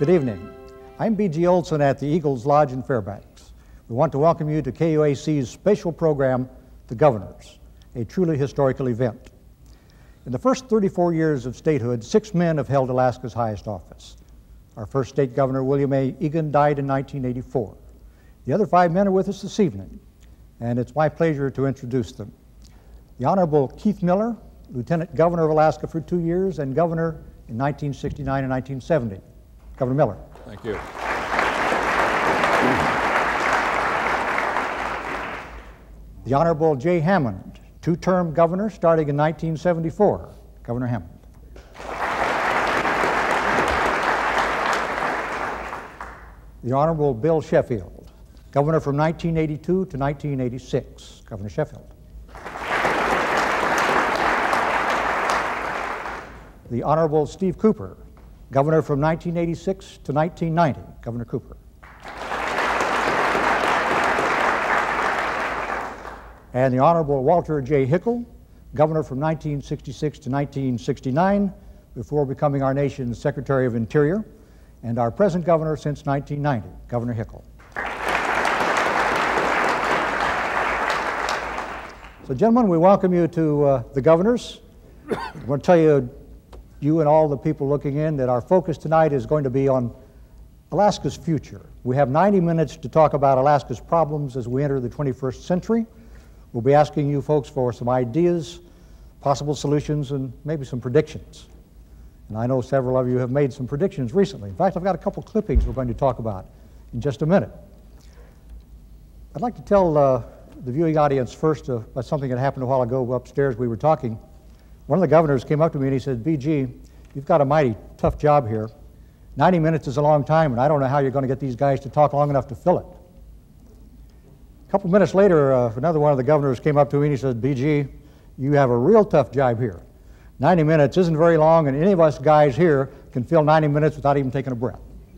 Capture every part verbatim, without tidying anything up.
Good evening. I'm B G Olson at the Eagles Lodge in Fairbanks. We want to welcome you to K U A C's special program, The Governors, a truly historical event. In the first thirty-four years of statehood, six men have held Alaska's highest office. Our first state governor, William A. Egan, died in nineteen eighty-four. The other five men are with us this evening, and it's my pleasure to introduce them. The Honorable Keith Miller, Lieutenant Governor of Alaska for two years and Governor in nineteen sixty-nine and nineteen seventy. Governor Miller. Thank you. The Honorable J. Hammond, two-term governor starting in nineteen seventy-four. Governor Hammond. The Honorable Bill Sheffield, governor from nineteen eighty-two to nineteen eighty-six. Governor Sheffield. The Honorable Steve Cooper, governor from nineteen eighty-six to nineteen ninety. Governor Cooper. And the Honorable Walter J. Hickel, governor from nineteen sixty-six to nineteen sixty-nine, before becoming our nation's Secretary of Interior, and our present governor since nineteen ninety, Governor Hickel. So, gentlemen, we welcome you to uh, the governors. I want to tell you, you and all the people looking in, that our focus tonight is going to be on Alaska's future. We have ninety minutes to talk about Alaska's problems as we enter the twenty-first century. We'll be asking you folks for some ideas, possible solutions, and maybe some predictions. And I know several of you have made some predictions recently. In fact, I've got a couple clippings we're going to talk about in just a minute. I'd like to tell uh, the viewing audience first uh, about something that happened a while ago upstairs. We were talking. One of the governors came up to me and he said, B G, you've got a mighty tough job here. ninety minutes is a long time, and I don't know how you're going to get these guys to talk long enough to fill it. A couple minutes later, uh, another one of the governors came up to me and he said, B G, you have a real tough job here. ninety minutes isn't very long, and any of us guys here can fill ninety minutes without even taking a breath.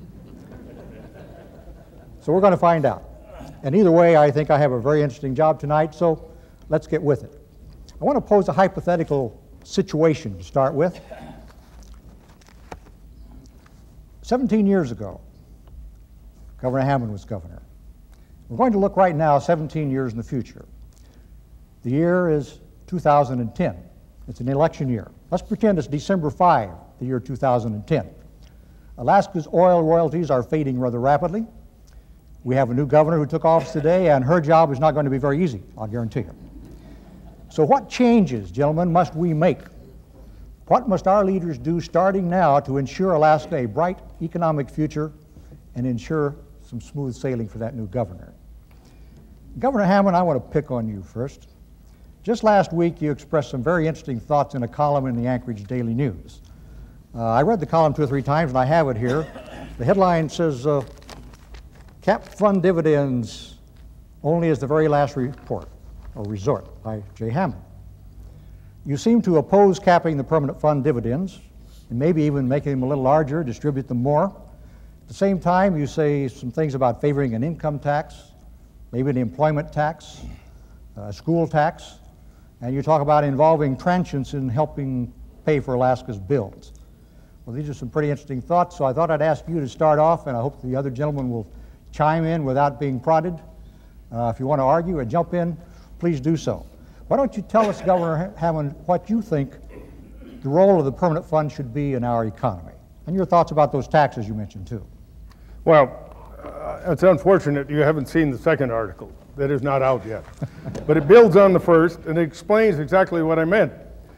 So we're going to find out. And either way, I think I have a very interesting job tonight, so let's get with it. I want to pose a hypothetical situation to start with. seventeen years ago, Governor Hammond was governor. We're going to look right now seventeen years in the future. The year is two thousand ten. It's an election year. Let's pretend it's December fifth, the year two thousand ten. Alaska's oil royalties are fading rather rapidly. We have a new governor who took office today, and her job is not going to be very easy, I'll guarantee you. So what changes, gentlemen, must we make? What must our leaders do starting now to ensure Alaska a bright economic future and ensure some smooth sailing for that new governor? Governor Hammond, I want to pick on you first. Just last week, you expressed some very interesting thoughts in a column in the Anchorage Daily News. Uh, I read the column two or three times, and I have it here. The headline says, uh, Cap Fund Dividends Only as the Very Last Report, or Resort, by J. Hammond. You seem to oppose capping the permanent fund dividends, and maybe even making them a little larger, distribute them more. At the same time, you say some things about favoring an income tax, maybe an employment tax, a school tax, and you talk about involving transients in helping pay for Alaska's bills. Well, these are some pretty interesting thoughts, so I thought I'd ask you to start off, and I hope the other gentlemen will chime in without being prodded. Uh, if you want to argue or jump in, please do so. Why don't you tell us, Governor Hammond, what you think the role of the permanent fund should be in our economy, and your thoughts about those taxes you mentioned, too. Well, uh, it's unfortunate you haven't seen the second article. That is not out yet. But it builds on the first, and it explains exactly what I meant.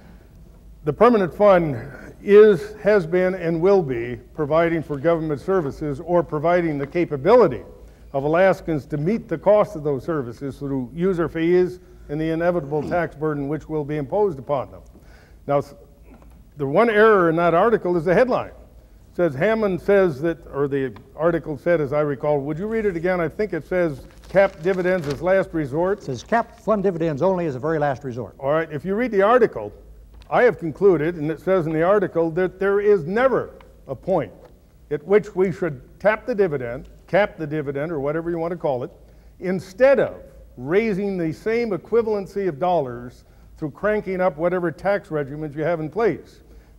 The permanent fund is, has been, and will be providing for government services, or providing the capability of Alaskans to meet the cost of those services through user fees and the inevitable tax burden which will be imposed upon them. Now, the one error in that article is the headline. It says, Hammond says that, or the article said, as I recall, would you read it again? I think it says cap dividends as last resort. It says cap fund dividends only as a very last resort. All right, if you read the article, I have concluded, and it says in the article, that there is never a point at which we should tap the dividend, cap the dividend, or whatever you want to call it, instead of raising the same equivalency of dollars through cranking up whatever tax regimens you have in place.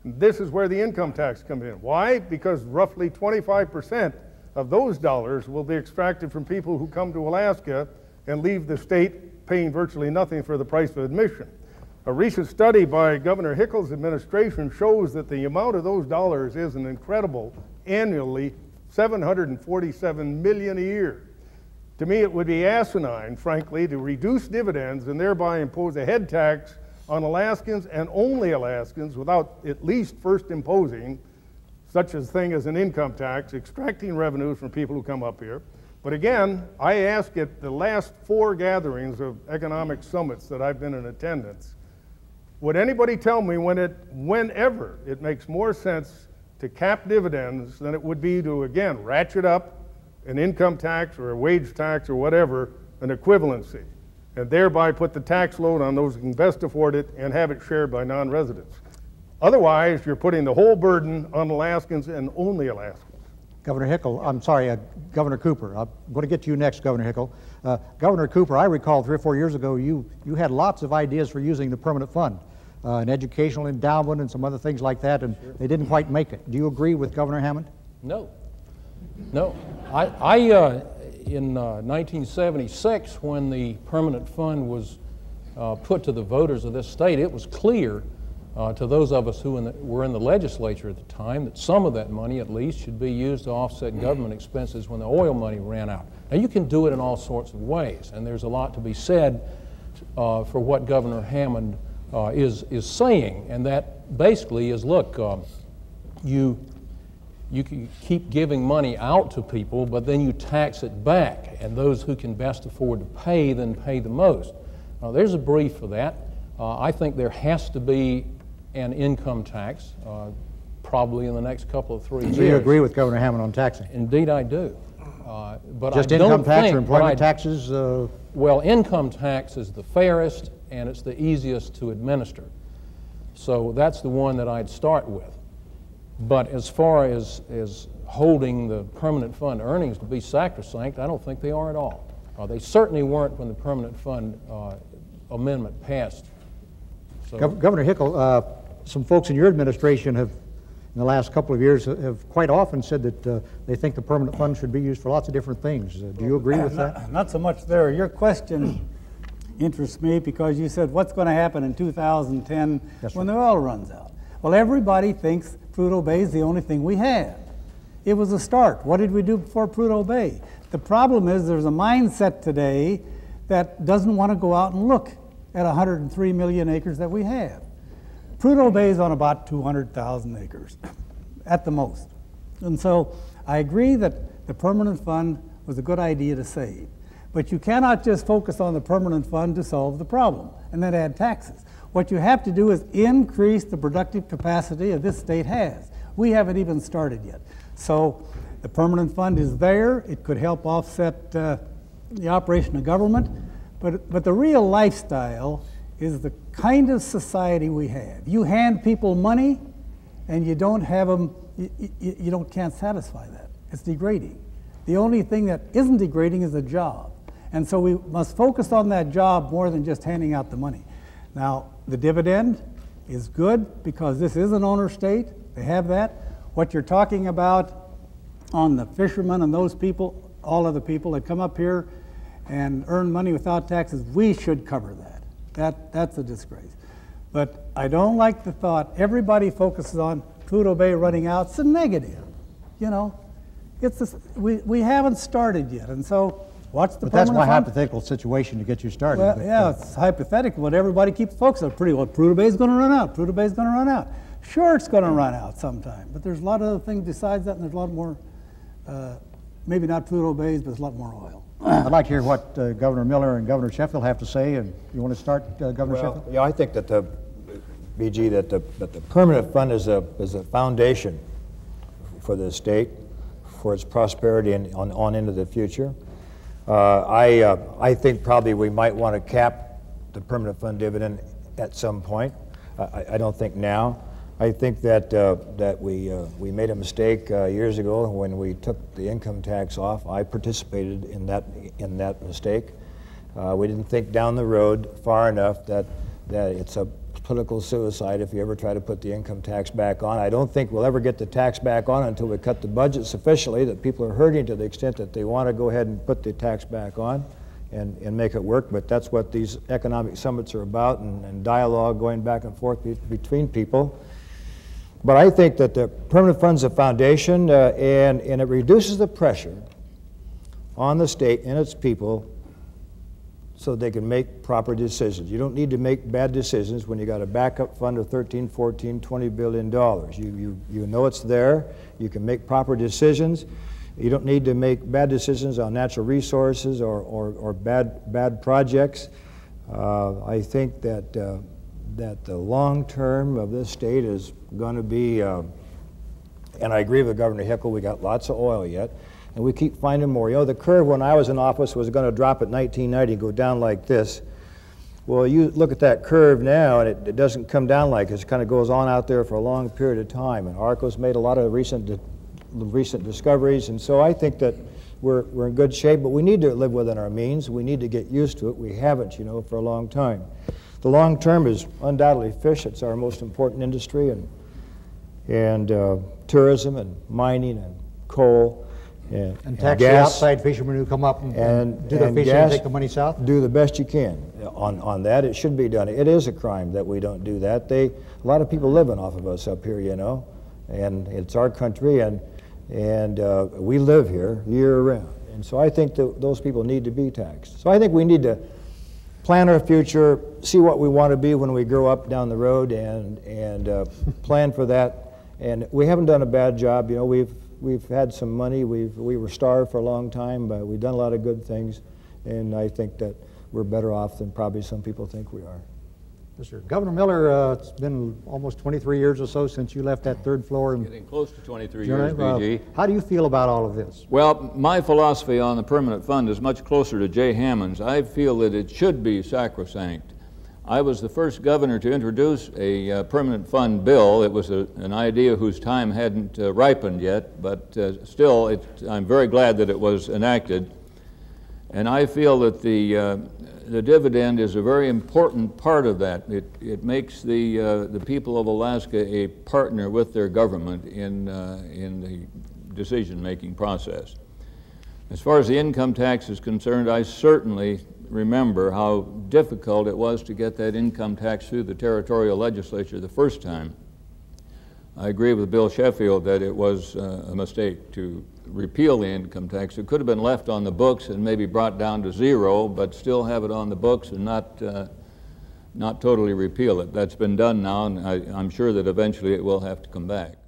This is where the income tax comes in. Why? Because roughly twenty-five percent of those dollars will be extracted from people who come to Alaska and leave the state paying virtually nothing for the price of admission. A recent study by Governor Hickel's administration shows that the amount of those dollars is an incredible, annually, seven hundred forty-seven million dollars a year. To me, it would be asinine, frankly, to reduce dividends and thereby impose a head tax on Alaskans and only Alaskans without at least first imposing such a thing as an income tax, extracting revenues from people who come up here. But again, I ask at the last four gatherings of economic summits that I've been in attendance, would anybody tell me when it, whenever it makes more sense to cap dividends than it would be to, again, ratchet up an income tax or a wage tax or whatever, an equivalency, and thereby put the tax load on those who can best afford it and have it shared by non-residents. Otherwise, you're putting the whole burden on Alaskans and only Alaskans. Governor Hickel, I'm sorry, uh, Governor Cooper. I'm going to get to you next, Governor Hickel. Uh, Governor Cooper, I recall three or four years ago, you, you had lots of ideas for using the permanent fund, uh, an educational endowment and some other things like that, and sure. They didn't quite make it. Do you agree with Governor Hammond? No. No. I, I uh, in uh, nineteen seventy-six, when the permanent fund was uh, put to the voters of this state, it was clear uh, to those of us who in the, were in the legislature at the time that some of that money, at least, should be used to offset government expenses when the oil money ran out. Now, you can do it in all sorts of ways, and there's a lot to be said uh, for what Governor Hammond uh, is, is saying, and that basically is, look, um, you You can keep giving money out to people, but then you tax it back, and those who can best afford to pay then pay the most. Now, there's a brief for that. Uh, I think there has to be an income tax, uh, probably in the next couple of three years. So you agree with Governor Hammond on taxing? Indeed, I do. Uh, but Just I income don't tax think or employment I, taxes? Uh... Well, income tax is the fairest and it's the easiest to administer. So that's the one that I'd start with. But as far as, as holding the permanent fund earnings to be sacrosanct, I don't think they are at all. Uh, they certainly weren't when the permanent fund uh, amendment passed. So, Gov Governor Hickel, uh, some folks in your administration have, in the last couple of years, have quite often said that uh, they think the permanent fund should be used for lots of different things. Uh, do you agree with not, that? Not so much there. Your question interests me because you said, what's going to happen in two thousand ten yes, when the oil runs out? Well, everybody thinks Prudhoe Bay is the only thing we have. It was a start. What did we do before Prudhoe Bay? The problem is there's a mindset today that doesn't want to go out and look at one hundred three million acres that we have. Prudhoe Bay is on about two hundred thousand acres at the most. And so I agree that the permanent fund was a good idea to save. But you cannot just focus on the permanent fund to solve the problem and then add taxes. What you have to do is increase the productive capacity that this state has. We haven't even started yet. So the permanent fund is there. It could help offset uh, the operation of government. But, but the real lifestyle is the kind of society we have. You hand people money and you don't have them, you, you, you don't, can't satisfy that. It's degrading. The only thing that isn't degrading is a job. And so we must focus on that job more than just handing out the money. Now, the dividend is good because this is an owner state. They have that. What you're talking about on the fishermen and those people, all of the people that come up here and earn money without taxes, we should cover that. That that's a disgrace. But I don't like the thought, everybody focuses on Prudhoe Bay running out. It's a negative, you know. It's a, we, we haven't started yet, and so what's the But that's my fund? hypothetical situation to get you started. Well, but, yeah, uh, it's hypothetical, but everybody keeps focusing on pretty well. Prudhoe Bay is going to run out. Prudhoe Bay is going to run out. Sure, it's going to run out sometime, but there's a lot of other things besides that, and there's a lot more, uh, maybe not Prudhoe Bays, but there's a lot more oil. I'd like to hear what uh, Governor Miller and Governor Sheffield have to say, and you want to start, uh, Governor well, Sheffield? Yeah, I think that the, B G, that the, that the permanent fund is a, is a foundation for the state, for its prosperity and on, on into the future. Uh, I, uh, I think probably we might want to cap the permanent fund dividend at some point. I, I don't think now. I think that, uh, that we, uh, we made a mistake uh, years ago when we took the income tax off. I participated in that, in that mistake. Uh, we didn't think down the road far enough that, that it's a political suicide if you ever try to put the income tax back on. I don't think we'll ever get the tax back on until we cut the budget sufficiently that people are hurting to the extent that they want to go ahead and put the tax back on and, and make it work. But that's what these economic summits are about, and, and dialogue going back and forth be, between people. But I think that the permanent fund's a foundation, uh, and, and it reduces the pressure on the state and its people so they can make proper decisions. You don't need to make bad decisions when you got a backup fund of thirteen, fourteen, twenty billion dollars. You, you, you know it's there. You can make proper decisions. You don't need to make bad decisions on natural resources or, or, or bad, bad projects. Uh, I think that, uh, that the long term of this state is going to be, uh, and I agree with Governor Hickel, we got lots of oil yet. And we keep finding more. You know, the curve when I was in office was going to drop at nineteen ninety and go down like this. Well, you look at that curve now, and it, it doesn't come down like this. It kind of goes on out there for a long period of time. And ARCO's made a lot of recent, di recent discoveries. And so I think that we're, we're in good shape, but we need to live within our means. We need to get used to it. We haven't, you know, for a long time. The long term is undoubtedly fish. It's our most important industry, and, and uh, tourism and mining and coal. And, and tax and the gas, outside fishermen who come up and, and, and do their and fishing gas, and take the money south? Do the best you can on, on that. It should be done. It is a crime that we don't do that. They, a lot of people living off of us up here, you know, and it's our country, and, and uh, we live here year round. And so I think that those people need to be taxed. So I think we need to plan our future, see what we want to be when we grow up down the road, and, and uh, plan for that. And we haven't done a bad job. You know, we've We've had some money. We've, we were starved for a long time, but we've done a lot of good things, and I think that we're better off than probably some people think we are. Yes, sir. Governor Miller, uh, it's been almost twenty-three years or so since you left that third floor. And getting close to twenty-three years, B G. Uh, how do you feel about all of this? Well, my philosophy on the permanent fund is much closer to Jay Hammond's. I feel that it should be sacrosanct. I was the first governor to introduce a uh, permanent fund bill. It was a, an idea whose time hadn't uh, ripened yet, but uh, still, it, I'm very glad that it was enacted. And I feel that the, uh, the dividend is a very important part of that. It, it makes the, uh, the people of Alaska a partner with their government in, uh, in the decision-making process. As far as the income tax is concerned, I certainly remember how difficult it was to get that income tax through the territorial legislature the first time. I agree with Bill Sheffield that it was uh, a mistake to repeal the income tax. It could have been left on the books and maybe brought down to zero, but still have it on the books and not, uh, not totally repeal it. That's been done now, and I, I'm sure that eventually it will have to come back.